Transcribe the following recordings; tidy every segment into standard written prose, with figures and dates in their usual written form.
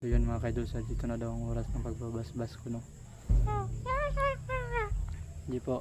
So yun mga kaidol, sa dito na daw ang oras ng pagbabasbas ko, no. Hindi po.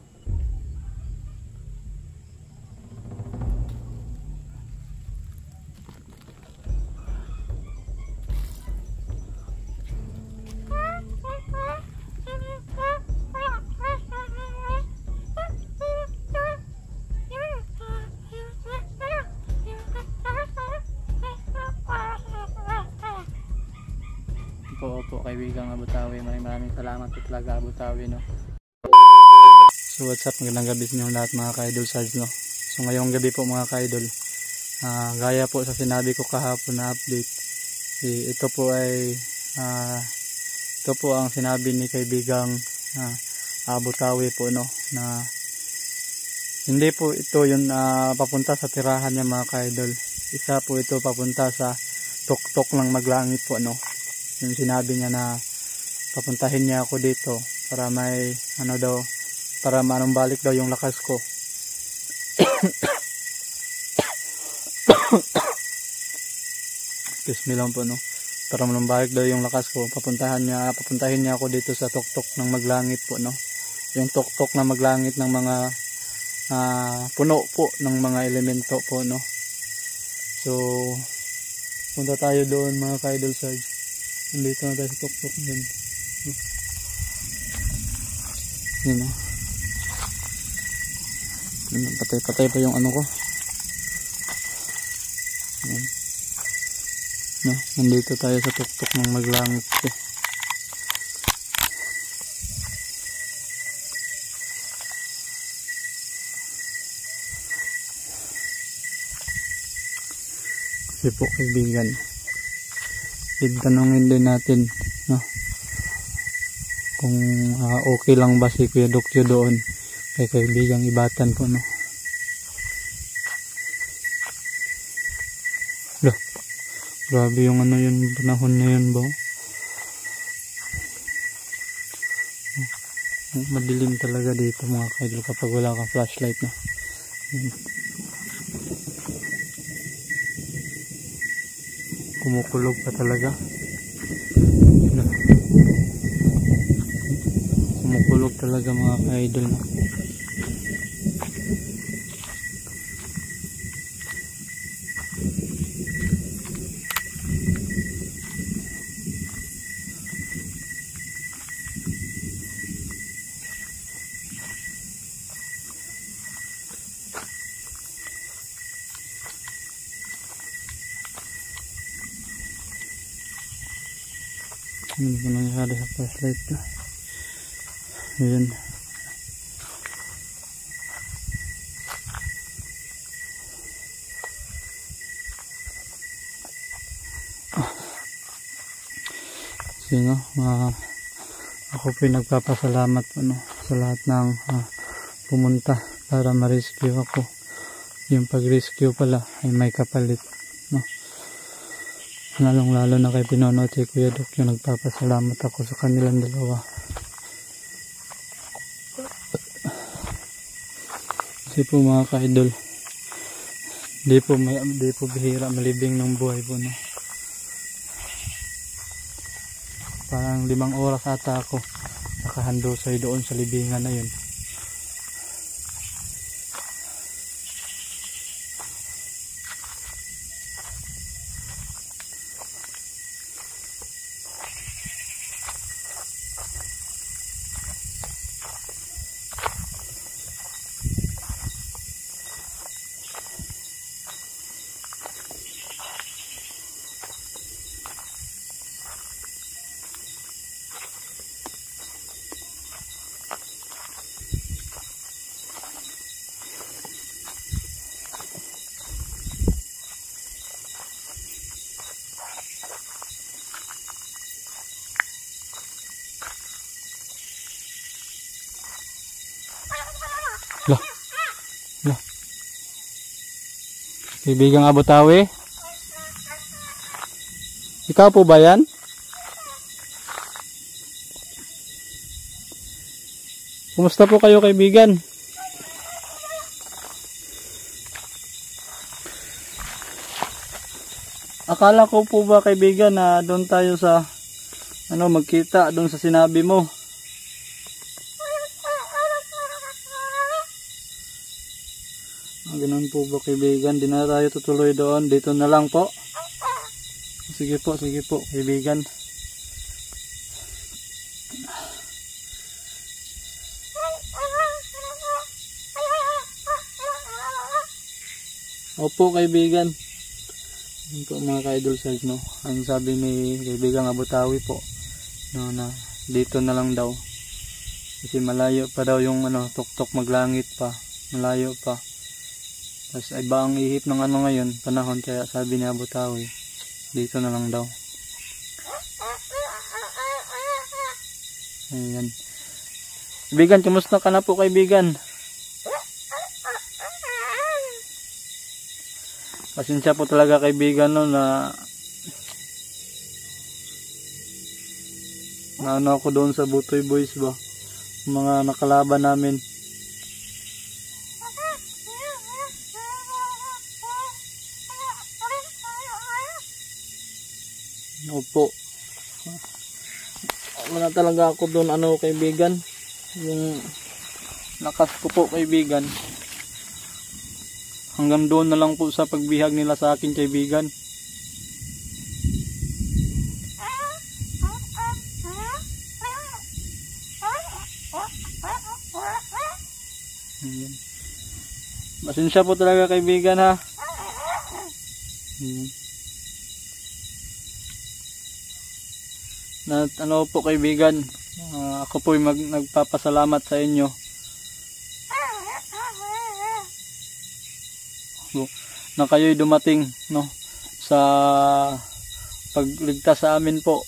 Opo, kaibigang Abutawi, maraming salamat po talaga Abutawi, no. So what's up, magandang gabi sa inyong lahat mga ka-idol Sarge, no. So ngayong gabi po mga ka-idol, gaya po sa sinabi ko kahapon na update, ito po ang sinabi ni kaibigang Abutawi po, no, na hindi po ito yung papunta sa tirahan niya mga ka-idol. Isa po ito papunta sa tuktok ng Maglangit po, no. Yung sinabi niya na papuntahin niya ako dito para may para manumbalik daw yung lakas ko. Excuse me lang po, no. Para manumbalik daw yung lakas ko, papuntahin niya ako dito sa tuktok ng Maglangit po, no. Yung tuktok ng Maglangit ng mga puno po ng mga elemento po, no. So punta tayo doon mga ka-idol Sarge. Nandito na tayo sa tuktok yun. Yun, no. Patay pa yung ano ko. Yan. No, nandito tayo sa tuktok ng Maglangit ko. Kasi po kaibigan, tanungin din natin, no, kung okay lang ba si Kuya Dokyo doon kay kaibigang Ibatan po, no. Loh, grabe yung yung panahon ngayon ba. Madilim talaga dito mga kaidol kapag wala kang flashlight, no. Kumukulog pa talaga. Kumukulog talaga mga ka-idol, no? Ano ba nangyari sa flashlight na? Ayan. Sino? Ako po nagpapasalamat po, no, sa lahat ng pumunta para ma-rescue ako. Yung pag-rescue pala ay may kapalit, no. Lalong lalo na kay Pinono at Kuya Dok, yung nagpapasalamat ako sa kanilang dalawa. Kasi po mga ka-idol, di po bihira malibing ng buhay po, no. Parang 5 oras ata ako nakahandusay doon sa libingan na yun. Lah. Kaibigang Abutawi? Ikaw po ba yan? Kumusta po kayo kaibigan? Akala ko po ba kaibigan na doon tayo sa magkita doon sa sinabi mo. Ganun po ba kaibigan? Di na tayo tutuloy doon. Dito na lang po. Sige po kaibigan. Opo kaibigan. Yun po mga ka-idol size, no. Ang sabi ni kaibigang Abutawi po, no, na dito na lang daw. Kasi malayo pa daw yung tuktok maglangit pa. Malayo pa. Tapos iba ang ihip ng ngayon, panahon, kaya sabi ni Abutawi, dito na lang daw. Ayan. Kaibigan, kumusta ka na po kaibigan? Pasensya po talaga kaibigan, no, na ako doon sa Butoy Boys ba, mga nakalaban namin. Opo, wala talaga ako doon kaibigan, yung lakas ko po kaibigan. Hanggang doon na lang po sa pagbihag nila sa akin kaibigan. Pasensya po talaga kaibigan ha. Na po kaibigan, ako po nagpapasalamat sa inyo. Na kayo'y dumating, no, sa pagligtas sa amin po.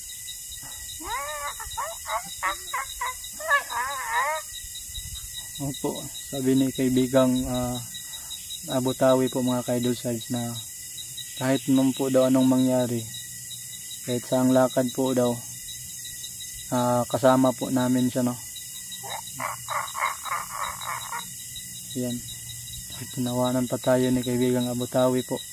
Opo, sabi ni kaibigang Abutawi po mga ka-idol size, na kahit nung po daw anong mangyari, kahit saang lakad po daw, kasama po namin siya, no. Yan. Tinawanan pa tayo ni kaibigang Abutawi po.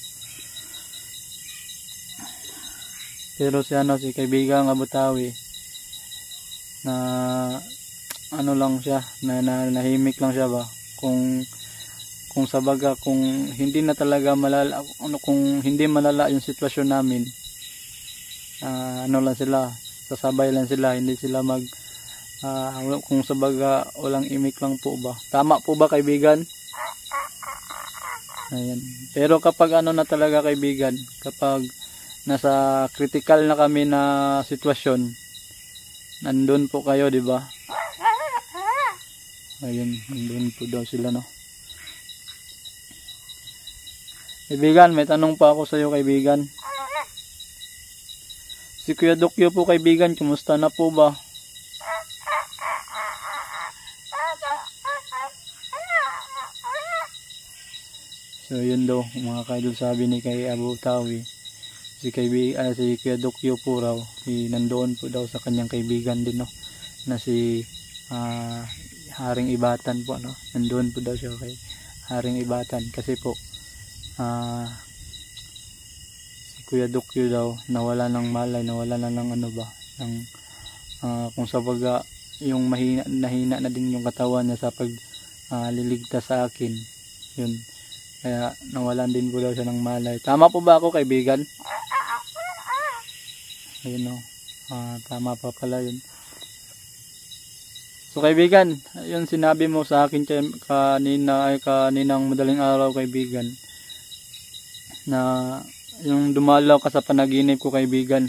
Pero si kaibigang Abutawi, na lang siya, nahimik lang siya ba, kung sa baga, kung hindi na talaga malala, kung hindi malala yung sitwasyon namin, lang sila, sasabay lang sila, hindi sila kung sa baga walang imik lang po ba. Tama po ba kaibigan? Ayan. Pero kapag na talaga kaibigan, kapag nasa critical na kami na sitwasyon, nandun po kayo, di ba? Ayun, nandun po daw sila, no. Kaibigan, may tanong pa ako sa iyo kaibigan. Si Kuya Dokyo po kaibigan, kumusta na po ba? So yun daw mga ka-idol, sabi ni kay Abutawi, si Kuya Dokyo po raw, nandoon po daw sa kanyang kaibigan din, no, na si Haring Ibatan po, no. Nandoon po daw siya kay Haring Ibatan kasi po si Kuya Dokyo daw nawala ng malay, nawala na ng ng kung sa baga yung nahina na din yung katawan niya sa liligtas sa akin, yun. Kaya nawalan din po daw siya ng malay. Tama po ba ako kaibigan? Ayun, no. Tama pa pala yun. So kaibigan, yun sinabi mo sa akin kaninang madaling araw kaibigan, na yung dumalaw ka sa panaginip ko kaibigan,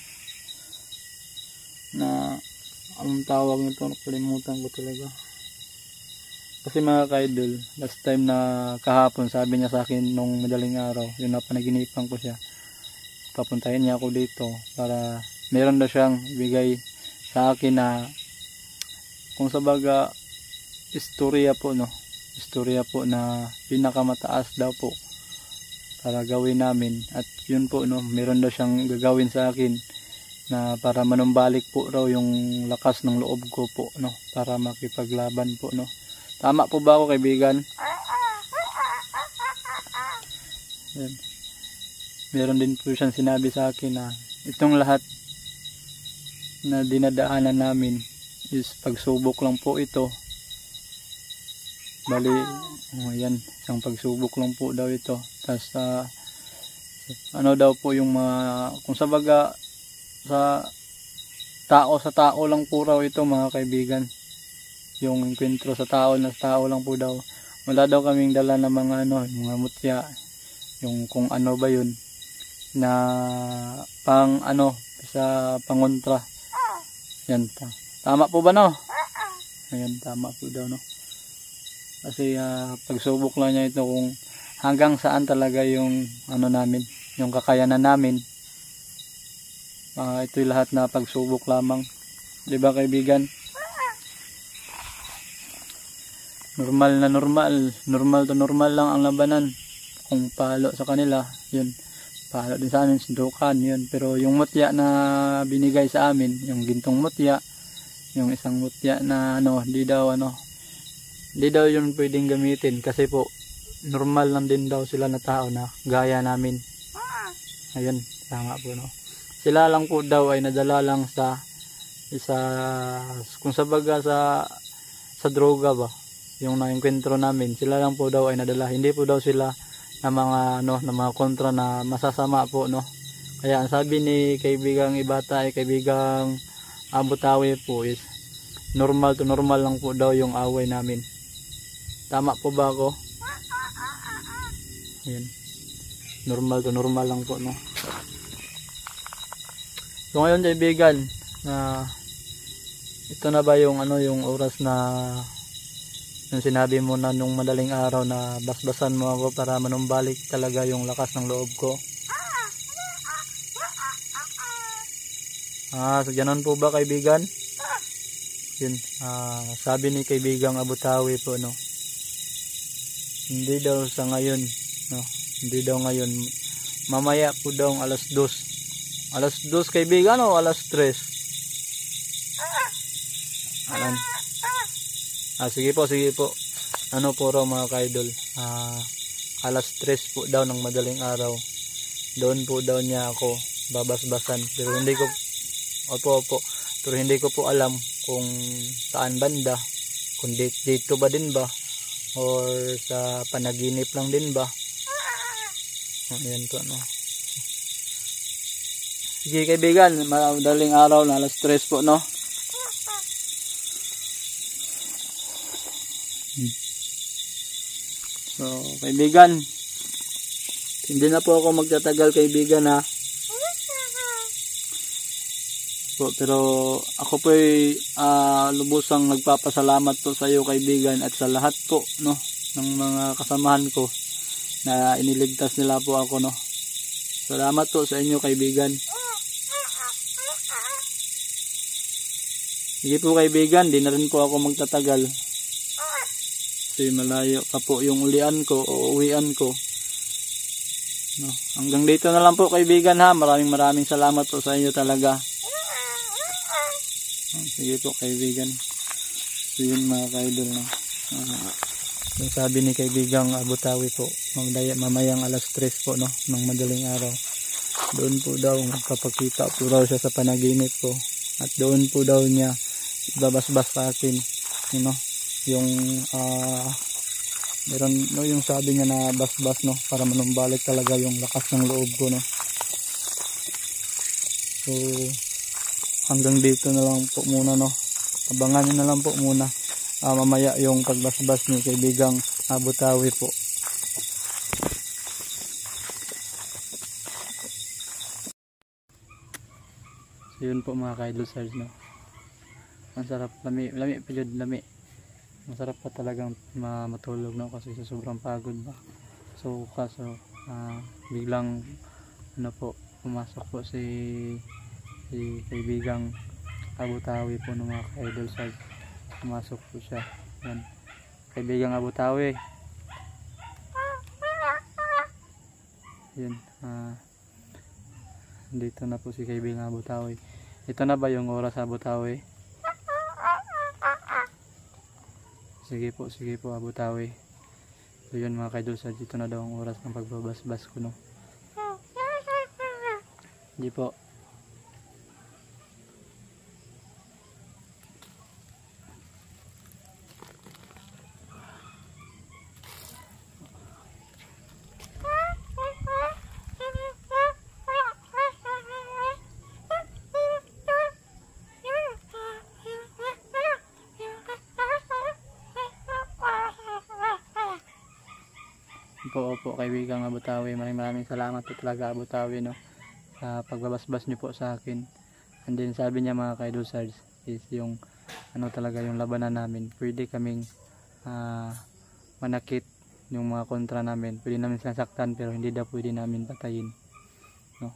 na anong tawag nito, nakalimutan ko talaga. Kasi mga ka-idol, last time na kahapon, sabi niya sa akin nung madaling araw, yun na panaginipan ko siya, papuntahin niya ako dito para meron daw siyang bigay sa akin na kung sa baga istorya po, no, istorya po na pinakamataas daw po para gawin namin. At yun po, no, meron daw siyang gagawin sa akin na para manumbalik po raw yung lakas ng loob ko po, no, para makipaglaban po, no. Tama po ba ako kaibigan? Yan. meron din po siyang sinabi sa akin na itong lahat na dinadaanan namin is pagsubok lang po ito. Bali, yan, isang pagsubok lang po daw ito. Tapos ano daw po yung mga, kung sa baga sa tao lang po raw ito mga kaibigan. Yung enkwentro sa tao lang po daw. Wala daw kaming dala ng mga mga mutya, yung kung ano ba yun na pang sa pangontra. Yan, tama po ba no? Ayan, tama po daw no. Kasi pagsubok lang niya ito kung hanggang saan talaga yung namin, yung kakayanan namin. Ito'y lahat na pagsubok lamang. 'Di ba kaibigan? Normal lang ang labanan. Kung palo sa kanila, yun. Palo din sa amin, sundukan, yun. Pero yung mutya na binigay sa amin, yung gintong mutya, yung isang mutya na di daw yun pwedeng gamitin kasi po normal lang din daw sila na tao na gaya namin. Ayun, tama po no. Sila lang po daw ay nadala lang sa kung sa baga sa droga ba, yung naengkwentro namin, sila lang po daw ay nadala. Hindi po daw sila na mga na mga kontra na masasama po no. Kaya ang sabi ni kaibigang Ibata ay kaibigang Abutawi po is normal lang po daw yung away namin. Tama po ba ako? Ayan. Normal lang po no. So ngayon kaibigan, ito na ba yung yung oras na yung sinabi mo na nung madaling araw na basbasan mo ako para manumbalik talaga yung lakas ng loob ko? So ganun po ba kaibigan? Yun, sabi ni kaibigang Abutawi po no. Hindi daw sa ngayon, no. Hindi daw ngayon. Mamaya po daw alas 2. Alas 2 kaibigan o alas 3? Alam. Sige po. Ano po raw mga kaidol? Alas 3 po daw ng madaling araw. Doon po daw niya ako babasbasan. Pero hindi ko Pero hindi ko po alam kung saan banda. Kung dito ba din ba? Or sa panaginip lang din ba? Ayan po no. Sige kaibigan, madaling araw na alas 3 po no. So kaibigan, hindi na po ako magtatagal kaibigan ha. Pero ako po ay lubusang nagpapasalamat po sa iyo kaibigan at sa lahat po no ng mga kasamahan ko na iniligtas nila po ako no. Salamat po sa inyo kaibigan. Sige po kaibigan, di na rin po ako magtatagal. Kasi malayo pa po yung uwian ko. No, hanggang dito na lang po kaibigan ha. Maraming salamat po sa inyo talaga. Sige po kaibigan. So yun mga kaidol no. Yung sabi ni kaibigang Abutawi po, mamayang alas 3 po no, ng madaling araw. Doon po daw magpapakita po daw siya sa panaginip ko. At doon po daw niya babasbas sa akin, yung meron no, yung sabi niya na basbas no, para manumbalik talaga yung lakas ng loob ko no. So hanggang dito na lang po muna no. Abangan niyo na lang po muna mamaya yung pagbasbas ni kaibigang Abutawi po. So yun po mga ka-idol sirs no. Ang sarap, lami lami. Masarap pa talagang matulog no kasi sa sobrang pagod ba. So kaso biglang pumasok po si kaibigang Abutawi po ng mga ka-idol sirs. Pumasok po siya. Yan. Kaibigang Abutawi. Yan. Dito na po si kaibigang Abutawi. Ito na ba yung oras Abutawi? Sige po Abutawi. So yun mga kaidol, sa dito na daw ang oras ng pagbabasbas ko no. Hindi po. Opo, kaibigang Abutawi, maraming salamat po talaga Abutawi, no, sa pagbabasbas niyo po sa akin. And then sabi niya mga ka-idol Sarge, is yung ano talaga yung labanan namin, pwede kaming manakit yung mga kontra namin, pwede namin sasaktan pero hindi daw pwede namin patayin, no.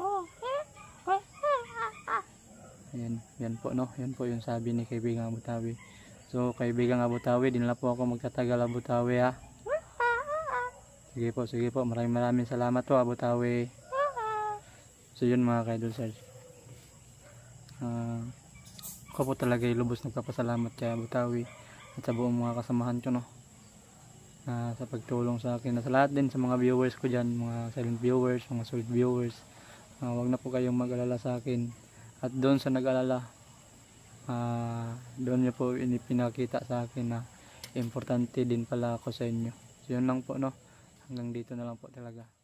Yan po, no, yan po yung sabi ni kaibigang Abutawi. So kaibigang Abutawi, din na po ako magtatagal Abutawi, ha. Sige po, maraming salamat po Abutawi. So yun mga ka-idol Sarge, ako po talaga lubos nagpapasalamat kay Abutawi at sa buong mga kasamahan ko, no, sa pagtulong sa akin, sa lahat din sa mga viewers ko dyan, mga silent viewers, mga solid viewers. Wag na po kayong mag-alala sa akin, at doon sa nag-alala, doon niyo po pinakita sa akin na importante din pala ako sa inyo. So yun lang po, no, hanggang dito na lang po talaga.